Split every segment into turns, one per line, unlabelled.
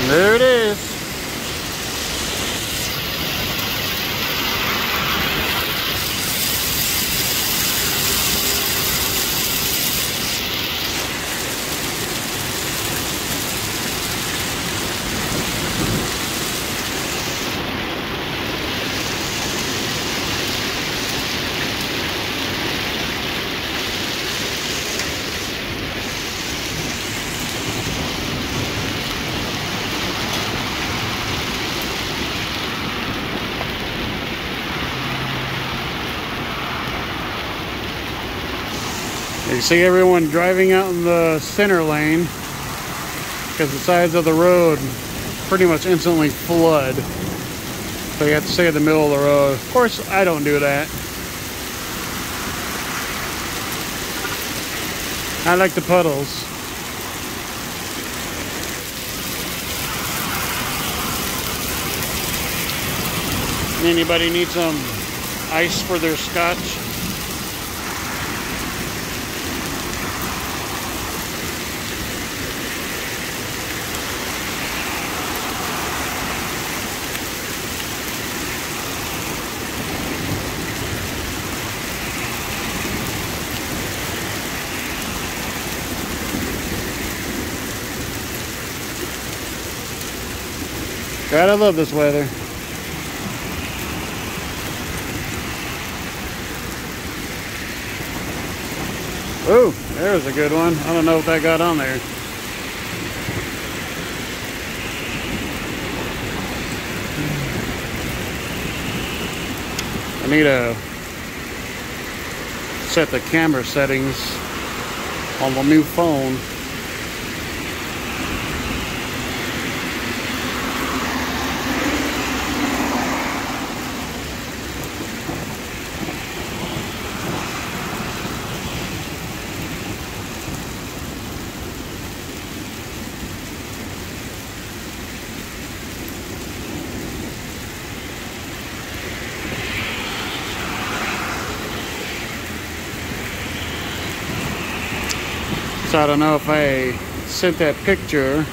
There it is. You see everyone driving out in the center lane because the sides of the road pretty much instantly flood. So you have to stay in the middle of the road. Of course, I don't do that. I like the puddles. Anybody need some ice for their scotch? God, I love this weather. Ooh, there's a good one. I don't know if that got on there. I need to set the camera settings on the new phone. So I don't know if I sent that picture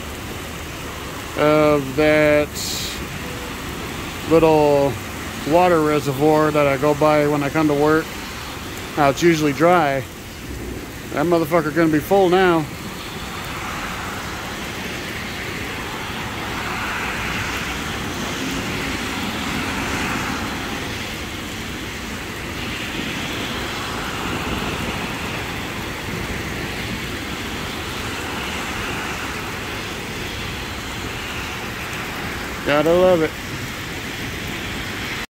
of that little water reservoir that I go by when I come to work. Now it's usually dry. That motherfucker gonna be full now. Gotta love it.